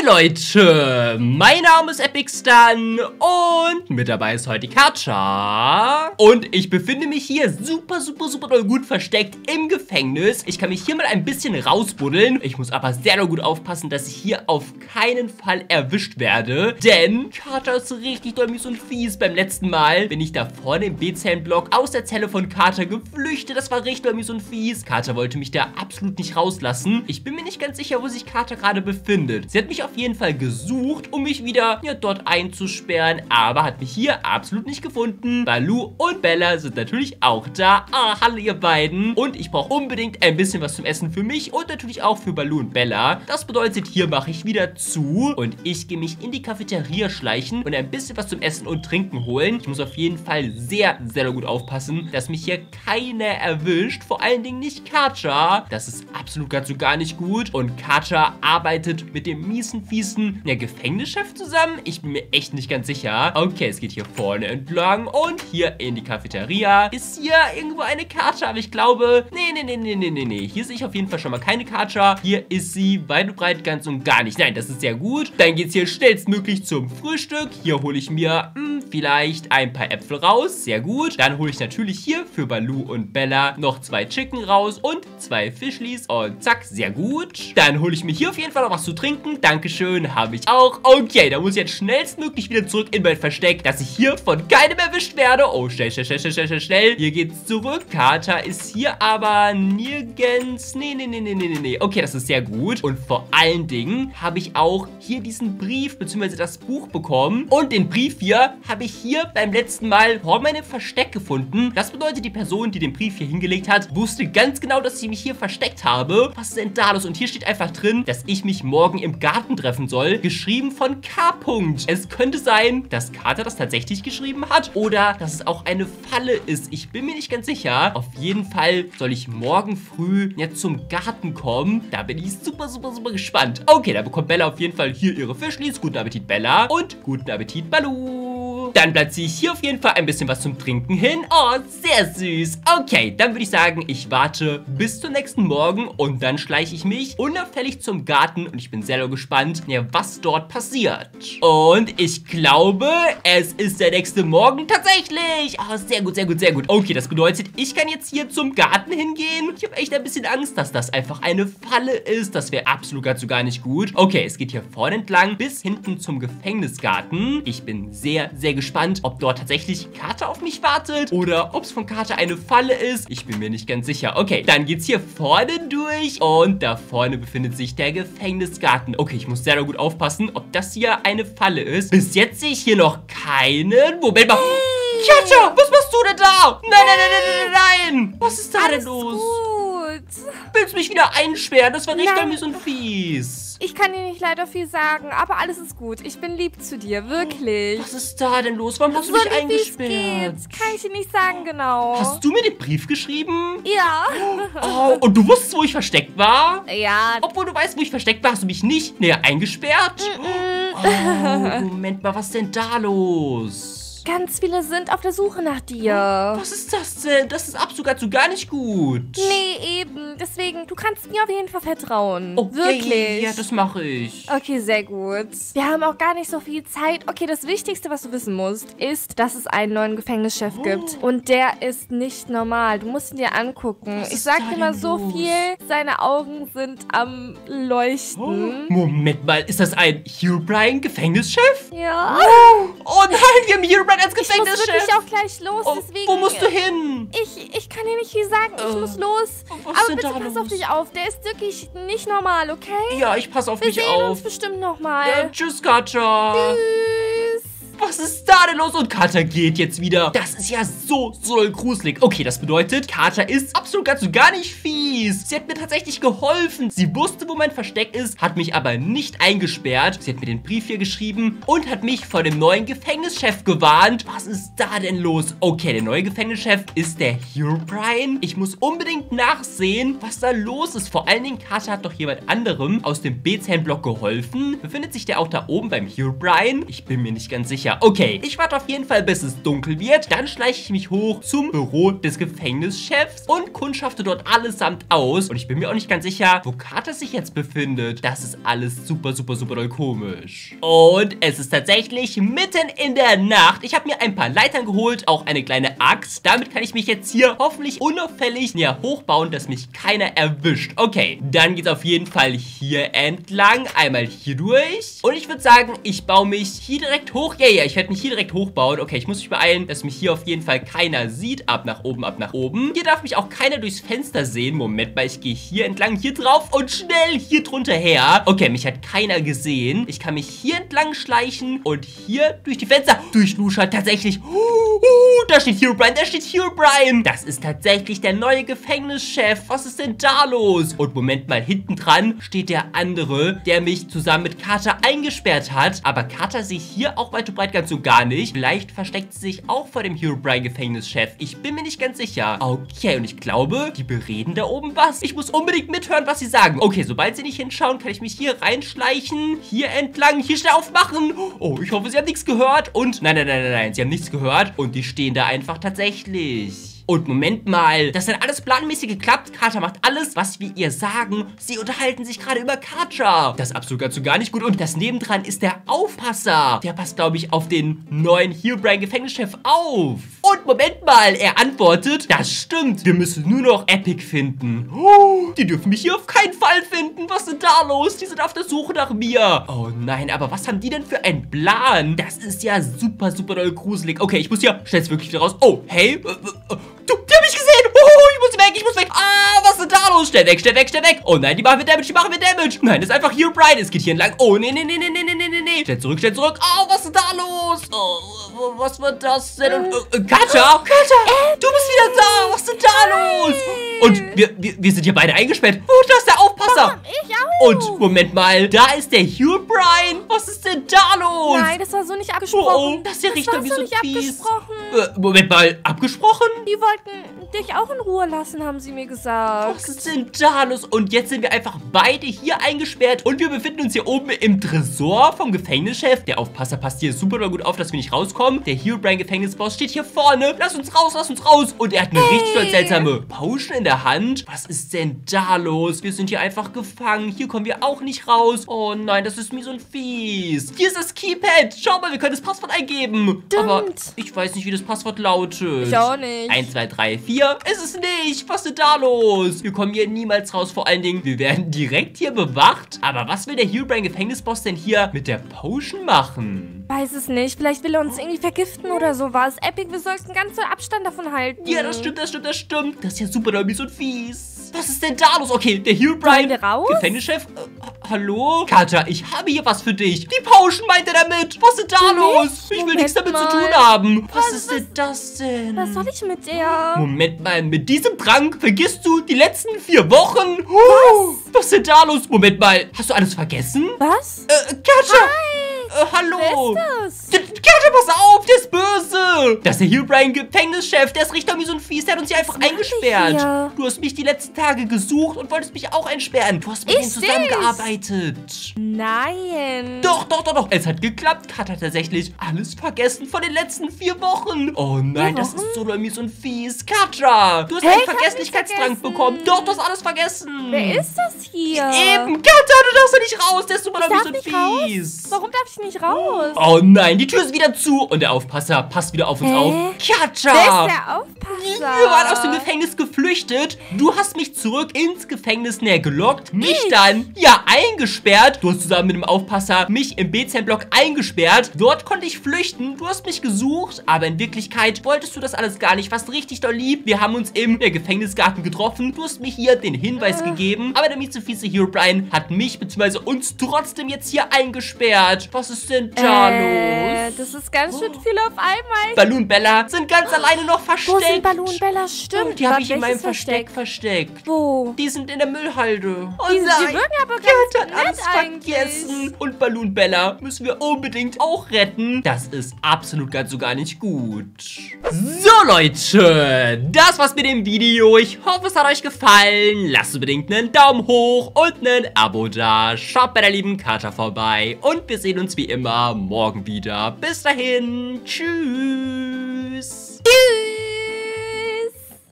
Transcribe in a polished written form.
Leute, mein Name ist Epicstan und mit dabei ist heute Katja. Und ich befinde mich hier super doll gut versteckt im Gefängnis. Ich kann mich hier mal ein bisschen rausbuddeln. Ich muss aber sehr doll gut aufpassen, dass ich hier auf keinen Fall erwischt werde. Denn Katja ist richtig doll mies und fies. Beim letzten Mal bin ich da vorne im B-Zellen-Block aus der Zelle von Katja geflüchtet. Das war richtig doll mies und fies. Katja wollte mich da absolut nicht rauslassen. Ich bin mir nicht ganz sicher, wo sich Katja gerade befindet. Sie hat mich auf jeden Fall gesucht, um mich wieder dort einzusperren, aber hat mich hier absolut nicht gefunden. Baloo und Bella sind natürlich auch da. Ah, hallo ihr beiden. Und ich brauche unbedingt ein bisschen was zum Essen für mich und natürlich auch für Baloo und Bella. Das bedeutet, hier mache ich wieder zu und ich gehe mich in die Cafeteria schleichen und ein bisschen was zum Essen und Trinken holen. Ich muss auf jeden Fall sehr gut aufpassen, dass mich hier keiner erwischt. Vor allen Dingen nicht Katja. Das ist absolut ganz so gar nicht gut. Und Katja arbeitet mit dem fiesen Gefängnischef zusammen? Ich bin mir echt nicht ganz sicher. Okay, es geht hier vorne entlang und hier in die Cafeteria. Ist hier irgendwo eine Katja? Aber ich glaube, nee. Hier sehe ich auf jeden Fall schon mal keine Katja. Hier ist sie weit und breit ganz und gar nicht. Nein, das ist sehr gut. Dann geht es hier schnellstmöglich zum Frühstück. Hier hole ich mir vielleicht ein paar Äpfel raus. Sehr gut. Dann hole ich natürlich hier für Baloo und Bella noch 2 Chicken raus und 2 Fischlis. Und zack, sehr gut. Dann hole ich mir hier auf jeden Fall noch was zu trinken. Dankeschön, habe ich auch. Okay, da muss ich jetzt schnellstmöglich wieder zurück in mein Versteck, dass ich hier von keinem erwischt werde. Oh, schnell. Hier geht's zurück. Katja ist hier aber nirgends. Nee. Okay, das ist sehr gut. Und vor allen Dingen habe ich auch hier diesen Brief bzw. das Buch bekommen. Und den Brief hier habe ich hier beim letzten Mal vor meinem Versteck gefunden. Das bedeutet, die Person, die den Brief hier hingelegt hat, wusste ganz genau, dass ich mich hier versteckt habe. Was ist denn da los? Und hier steht einfach drin, dass ich mich morgen im Garten treffen soll. Geschrieben von K. Es könnte sein, dass Katja das tatsächlich geschrieben hat oder dass es auch eine Falle ist. Ich bin mir nicht ganz sicher. Auf jeden Fall soll ich morgen früh zum Garten kommen. Da bin ich super gespannt. Okay, da bekommt Bella auf jeden Fall hier ihre Fischlis. Guten Appetit, Bella. Und guten Appetit, Baloo. Dann platziere ich hier auf jeden Fall ein bisschen was zum Trinken hin. Oh, sehr süß. Okay, dann würde ich sagen, ich warte bis zum nächsten Morgen und dann schleiche ich mich unauffällig zum Garten und ich bin sehr gespannt, was dort passiert. Und ich glaube, es ist der nächste Morgen tatsächlich. Oh, sehr gut. Okay, das bedeutet, ich kann jetzt hier zum Garten hingehen. Ich habe echt ein bisschen Angst, dass das einfach eine Falle ist. Das wäre absolut ganz so gar nicht gut. Okay, es geht hier vorne entlang bis hinten zum Gefängnisgarten. Ich bin sehr gespannt, ob dort tatsächlich Katja auf mich wartet oder ob es von Katja eine Falle ist. Ich bin mir nicht ganz sicher. Okay, dann geht's hier vorne durch und da vorne befindet sich der Gefängnisgarten. Okay, ich muss sehr gut aufpassen, ob das hier eine Falle ist. Bis jetzt sehe ich hier noch keinen. Moment mal. Katja, was machst du denn da? Nein. Was ist da denn los? Gut. Willst du mich wieder einsperren? Das war richtig mies und fies. Ich kann dir nicht leider viel sagen, aber alles ist gut. Ich bin lieb zu dir, wirklich. Was ist da denn los? Warum hast du mich eingesperrt? Kann ich dir nicht sagen genau. Hast du mir den Brief geschrieben? Ja. Oh, und du wusstest, wo ich versteckt war? Ja. Obwohl du weißt, wo ich versteckt war, hast du mich nicht näher eingesperrt? Oh, Moment mal, was ist denn da los? Ganz viele sind auf der Suche nach dir. Was ist das denn? Das ist absolut so gar nicht gut. Nee, eben. Deswegen, du kannst mir auf jeden Fall vertrauen. Okay, wirklich. Ja, das mache ich. Okay, sehr gut. Wir haben auch gar nicht so viel Zeit. Okay, das Wichtigste, was du wissen musst, ist, dass es einen neuen Gefängnischef gibt. Und der ist nicht normal. Du musst ihn dir angucken. Ich sag dir mal so viel, seine Augen sind am Leuchten. Moment mal, ist das ein Herobrine Gefängnischef? Ja. Oh nein, wir haben Herobrine als Gefängnischef. Ich muss wirklich auch gleich los, deswegen... Wo musst du hin? Ich kann dir nicht viel sagen. Ich muss los. Aber bitte pass auf dich auf. Der ist wirklich nicht normal, okay? Ja, ich passe auf dich auf. Wir sehen uns bestimmt nochmal. Tschüss, Katja. Tschüss. Was ist da denn los? Und Katja geht jetzt wieder. Das ist ja so gruselig. Okay, das bedeutet, Katja ist absolut ganz so gar nicht fies. Sie hat mir tatsächlich geholfen. Sie wusste, wo mein Versteck ist, hat mich aber nicht eingesperrt. Sie hat mir den Brief hier geschrieben und hat mich vor dem neuen Gefängnischef gewarnt. Was ist da denn los? Okay, der neue Gefängnischef ist der Herobrine. Ich muss unbedingt nachsehen, was da los ist. Vor allen Dingen, Katja hat doch jemand anderem aus dem B-Zellen-Block geholfen. Befindet sich der auch da oben beim Herobrine? Ich bin mir nicht ganz sicher. sicher. Okay, ich warte auf jeden Fall, bis es dunkel wird. Dann schleiche ich mich hoch zum Büro des Gefängnischefs und kundschafte dort allesamt aus. Und ich bin mir auch nicht ganz sicher, wo Carter sich jetzt befindet. Das ist alles super, super, super doll komisch. Und es ist tatsächlich mitten in der Nacht. Ich habe mir ein paar Leitern geholt, auch eine kleine Axt. Damit kann ich mich jetzt hier hoffentlich unauffällig näher hochbauen, dass mich keiner erwischt. Okay, dann geht es auf jeden Fall hier entlang. Einmal hier durch. Und ich würde sagen, ich baue mich hier direkt hoch. Ja, ich werde mich hier direkt hochbauen. Okay, ich muss mich beeilen, dass mich hier auf jeden Fall keiner sieht. Ab nach oben, ab nach oben. Hier darf mich auch keiner durchs Fenster sehen. Moment mal, ich gehe hier entlang, hier drauf und schnell hier drunter her. Okay, mich hat keiner gesehen. Ich kann mich hier entlang schleichen und hier durch die Fenster durchluschern. Tatsächlich. Da steht Herobrine, da steht Herobrine. Das ist tatsächlich der neue Gefängnischef. Was ist denn da los? Und Moment mal, hinten dran steht der andere, der mich zusammen mit Carter eingesperrt hat. Aber Carter sehe ich hier auch weit und breit ganz so gar nicht. Vielleicht versteckt sie sich auch vor dem Herobrine-Gefängnischef. Ich bin mir nicht ganz sicher. Okay, und ich glaube, die bereden da oben was. Ich muss unbedingt mithören, was sie sagen. Okay, sobald sie nicht hinschauen, kann ich mich hier reinschleichen. Hier entlang, hier schnell aufmachen. Oh, ich hoffe, sie haben nichts gehört. Und nein, sie haben nichts gehört. Und die stehen da einfach tatsächlich. Und Moment mal, das hat alles planmäßig geklappt. Carter macht alles, was wir ihr sagen. Sie unterhalten sich gerade über Carter. Das ist absolut ganz so gar nicht gut. Und das nebendran ist der Aufpasser. Der passt, glaube ich, auf den neuen Herobrine-Gefängnischef auf. Und Moment mal, er antwortet, das stimmt. Wir müssen nur noch Epic finden. Oh, die dürfen mich hier auf keinen Fall finden. Was ist denn da los? Die sind auf der Suche nach mir. Oh nein, aber was haben die denn für einen Plan? Das ist ja super, super doll gruselig. Okay, ich muss hier schnellstmöglich wieder raus. Oh, hey, die haben mich gesehen. Ich muss weg. Ah, was ist denn da los? Schnell weg. Oh nein, die machen mir Damage, Nein, das ist einfach Herobrine. Es geht hier entlang. Oh, nee. Schnell zurück. Oh, was ist da los? Oh, was wird das denn? Carter, du bist wieder da. Was ist denn da los? Und wir sind hier beide eingesperrt. Oh, da ist der Aufpasser. Ich auch. Und, Moment mal, da ist der Herobrine. Was ist denn da los? Nein, das war so nicht abgesprochen. Oh, das ist ja richtig wie so nicht fies. abgesprochen. Moment mal, abgesprochen? Die wollten dich auch in Ruhe lassen, haben sie mir gesagt. Was ist denn da los? Und jetzt sind wir einfach beide hier eingesperrt und wir befinden uns hier oben im Tresor vom Gefängnischef. Der Aufpasser passt hier super gut auf, dass wir nicht rauskommen. Der Herobrine-Gefängnisboss steht hier vorne. Lass uns raus. Und er hat eine richtig seltsame Potion in der Hand. Was ist denn da los? Wir sind hier einfach gefangen. Hier kommen wir auch nicht raus. Oh nein, das ist mies und fies. Hier ist das Keypad. Schau mal, wir können das Passwort eingeben. Stimmt. Aber ich weiß nicht, wie das Passwort lautet. Ich auch nicht. 1, 2, 3, 4. Ist es nicht. Was ist denn da los? Wir kommen hier niemals raus. Vor allen Dingen, wir werden direkt hier bewacht. Aber was will der Herobrine-Gefängnisboss denn hier mit der Potion machen? Weiß es nicht. Vielleicht will er uns irgendwie vergiften oder sowas. Epic, wir sollten ganz so Abstand davon halten. Ja, das stimmt. Das ist ja super mies und fies. Was ist denn da los? Okay, der Herobrine-Gefängnischef. Hallo? Carter, ich habe hier was für dich. Die Potion meint er damit. Was ist denn da los? Ich will nichts damit zu tun haben. Was ist denn das denn? Was soll ich mit dir? Moment mal, mit diesem Trank vergisst du die letzten 4 Wochen? Was ist denn da los? Moment mal, hast du alles vergessen? Was? Carter! Hallo! Wer ist das? Carter, pass auf, der ist böse! Das ist der Herobrine-Gefängnischef, der ist richtig mies und fies, der hat uns hier einfach eingesperrt. Hier? Du hast mich die letzten Tage gesucht und wolltest mich auch einsperren. Du hast mit ihm zusammengearbeitet. Nein. Doch. Es hat geklappt. Carter hat tatsächlich alles vergessen von den letzten 4 Wochen. Oh nein, das ist so mies und fies. Carter, du hast einen Vergesslichkeitstrank bekommen. Doch, du hast alles vergessen. Wer ist das hier? Eben, Carter, du darfst ja nicht raus. Der ist super mies und fies. Warum darf ich nicht raus? Oh nein, die Tür ist wieder zu. Und der Aufpasser passt wieder auf uns auf. Carter! Wer ist der Aufpasser? Wir waren aus dem Gefängnis geflüchtet. Du hast mich zurück ins Gefängnis näher gelockt. Mich dann, eingesperrt. Du hast zusammen mit dem Aufpasser mich im B10-Block eingesperrt. Dort konnte ich flüchten. Du hast mich gesucht. Aber in Wirklichkeit wolltest du das alles gar nicht. Warst richtig doll lieb. Wir haben uns im Gefängnisgarten getroffen. Du hast mir hier den Hinweis gegeben. Aber der miese Herobrine hat mich bzw. uns trotzdem jetzt hier eingesperrt. Was ist denn da los? Das ist ganz schön viel auf einmal. Baloo und Bella sind ganz alleine noch versteckt. Wo sind Baloo und Bella? Stimmt. Die habe ich in meinem Versteck versteckt. Wo? Die sind in der Müllhalde. Oh die wirken aber ganz nett alles vergessen. Und Baloo und Bella müssen wir unbedingt auch retten. Das ist absolut ganz so gar nicht gut. So, Leute. Das war's mit dem Video. Ich hoffe, es hat euch gefallen. Lasst unbedingt einen Daumen hoch und ein Abo da. Schaut bei der lieben Carter vorbei. Und wir sehen uns uns wie immer morgen wieder. Bis dahin. Tschüss. Tschüss.